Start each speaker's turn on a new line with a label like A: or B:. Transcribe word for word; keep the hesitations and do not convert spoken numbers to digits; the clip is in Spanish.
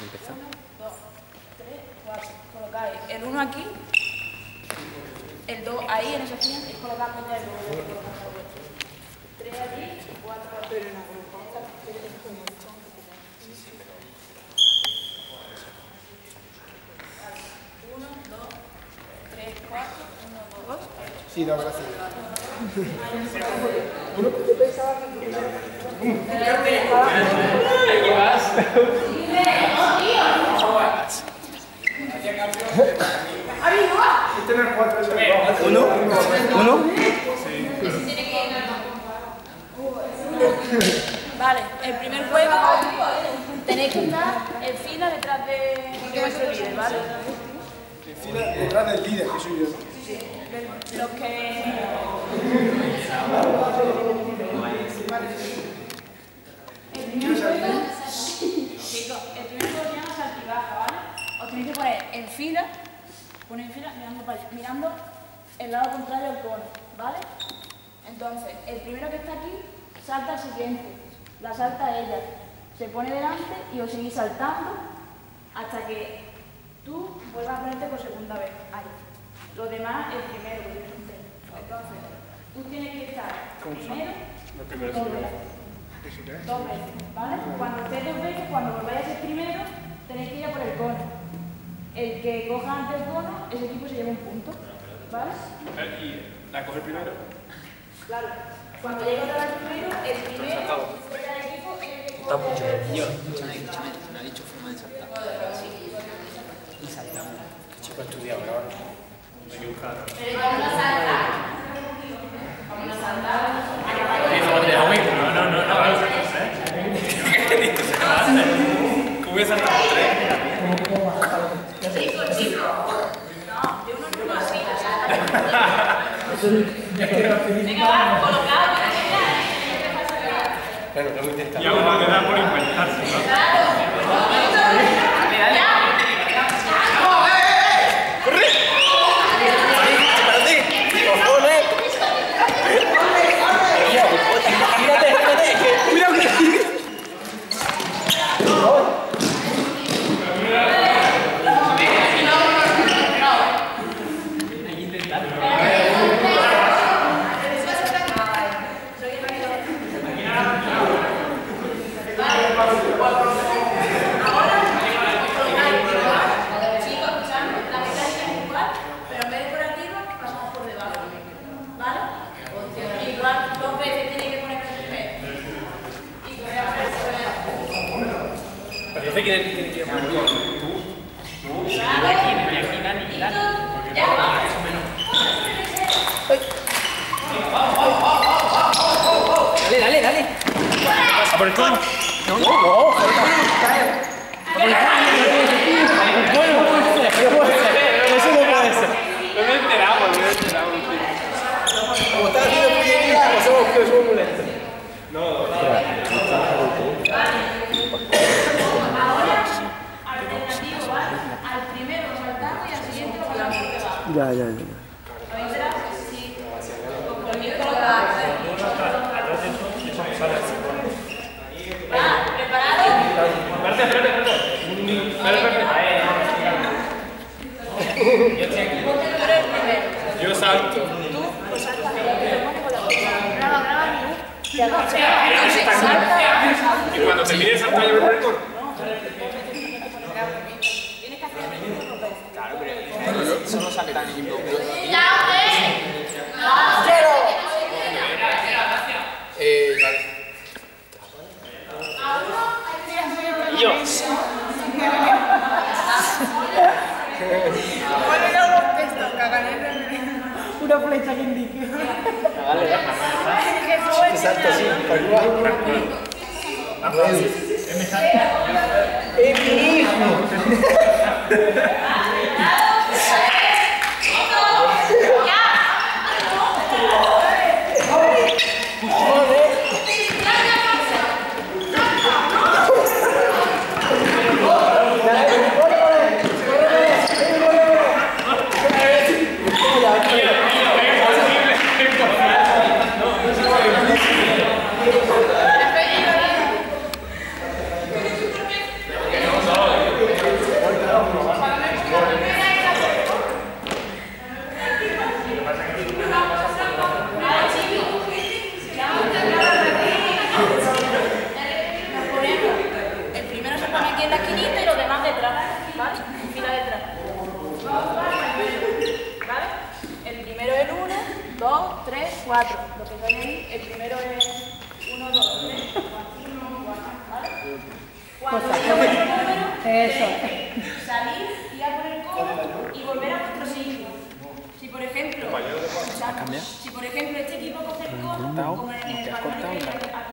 A: Empezamos.
B: uno, dos, tres, cuatro. Colocáis el uno aquí, el dos ahí en esa esquina y colocando ya el uno. tres allí, cuatro aquí. uno, dos, tres, cuatro, uno, dos.
C: Sí, no, gracias.
A: ¿Uno? ¿Uno?
B: Vale, el primer juego tenéis que estar en fila detrás de vuestro líder, ¿vale?
C: En fila detrás del líder, que soy yo.
B: Los que... El primer juego... Chicos, el primer juego se llama saltibaja, ¿vale? Os tenéis que poner en fila, poner en fila mirando, para, mirando el lado contrario al cono, ¿vale? Entonces, el primero que está aquí salta al siguiente, la salta ella, se pone delante y os seguís saltando hasta que tú vuelvas a ponerte por segunda vez. Ahí. Los demás, el primero, porque yo soy cero. Entonces, tú tienes que estar primero, dos veces. Dos veces, ¿vale? Cuando estés dos veces, cuando volváis a ser primero, tenéis que ir a por el cono. El que coja antes el cono, ese equipo se lleva un punto, ¿vale?
D: ¿Y la coge primero?
B: Claro. Cuando llegue otra vez primero, el primero fuera del equipo es el que
A: Está mucho.
E: Yo, escúchame, escúchame, me ha dicho forma de saltar. Y saltamos.
A: Chico ha estudiado, ¿verdad?
D: Hay que buscar.
B: Pero vamos a saltar. Vamos a saltar.
D: No, no, no, no, vamos a hacer. ¿Qué dices? ¿Se va a hacer? ¿Cómo voy a saltar tres?
B: Chico, chico. No, de uno en uno así. Venga, va, colocado.
A: Bueno, lo hemos intentado.
D: Y a uno le da por inventarse, ¿no? Parece que tiene que ir por el tú. Tú. Y aquí, y aquí, Dani, Dani. Porque no, más o menos.
E: Dale, dale, dale.
D: ¿A por el cono?
E: No, no, no. A por el cono. Bueno, no puede ser. Eso no puede ser.
D: No me enteramos, no me enteramos.
C: Como estás haciendo puñería, no somos que somos molestos.
D: No, no.
B: Al primero lo saltamos y al siguiente lo pasamos por debajo.
C: Ya, ya, ya.
B: ¿Lo verás? Sí. Conmigo colocado. ¿Va? ¿Preparado?
D: Espérate, espérate, espérate. Espérate,
B: Yo estoy aquí. Tú eres el primero.
D: yo salto.
B: Tú, pues saltas allá, que te pones con la otra. Graba, graba, tú. Ya no, salta.
D: Y cuando termine de saltar, yo me pongo el cono.
B: Tienes que hacer el mismo dos veces.
E: Claro, pero eso no sale tan limpio. Eh, vale.
B: Dios.
F: Una flecha que indique.
E: Dale, dale.
C: Te salto así, para igual. ¡Es mi hijo!
B: aquí en la esquinita y los demás detrás, ¿vale? En fila detrás. ¿Vale? El primero es el uno, dos, tres, cuatro. Lo que veis ahí, el primero es uno, dos, tres, cuatro, ¿vale? Cuando llegue el número,
F: Eso.
B: salir, ir a por el codo y volver a vuestro sitio. Si por ejemplo, si por ejemplo este equipo coge el codo, como en el español,